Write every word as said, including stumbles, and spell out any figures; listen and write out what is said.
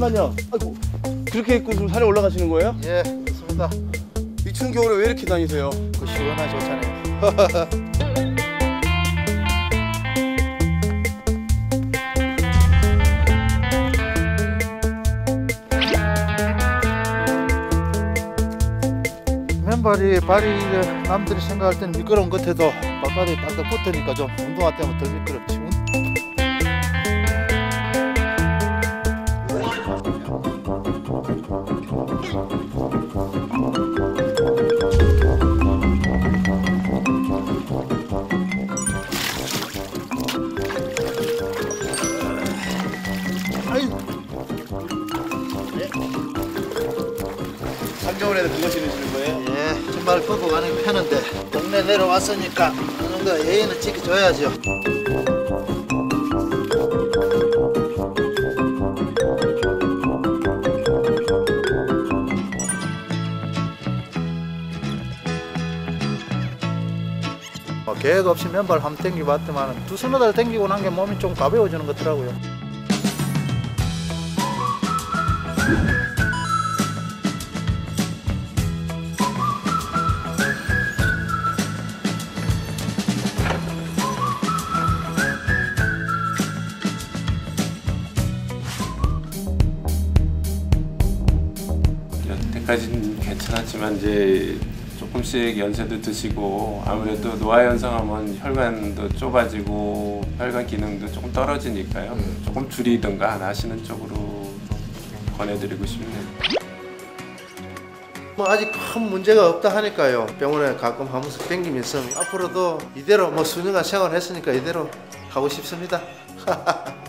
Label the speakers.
Speaker 1: 잠깐만요. 아이고, 그렇게 입고 지금 산에 올라가시는 거예요?
Speaker 2: 예, 그렇습니다.
Speaker 1: 이 추운 겨울에 왜 이렇게 다니세요?
Speaker 2: 그 시원하 좋잖아요. 맨발이 발이 남들이 생각할 때는 미끄러운 것 같아도 발바닥이 딱딱 붙으니까 좀 운동화 때문에 덜 미끄럽지.
Speaker 1: 한겨울에는 그거 신으시는 거예요?
Speaker 2: 예, 신발 벗고 가는 게 편한데 동네 내려왔으니까 어느 정도 예의는 지켜줘야죠. 뭐 계획 없이 맨발 한번 당겨봤더만 두 서너 달 당기고 난 게 몸이 좀 가벼워지는 것 같더라고요.
Speaker 3: 여태까지는 괜찮았지만 이제 조금씩 연세도 드시고 아무래도 노화 현상하면 혈관도 좁아지고 혈관 기능도 조금 떨어지니까요. 조금 줄이든가 안 하시는 쪽으로 권해드리고 싶네요.
Speaker 2: 뭐 아직 큰 문제가 없다 하니까요. 병원에 가끔 한 번씩 땡기면서 앞으로도 이대로 뭐 수년간 생활했으니까 이대로 하고 싶습니다.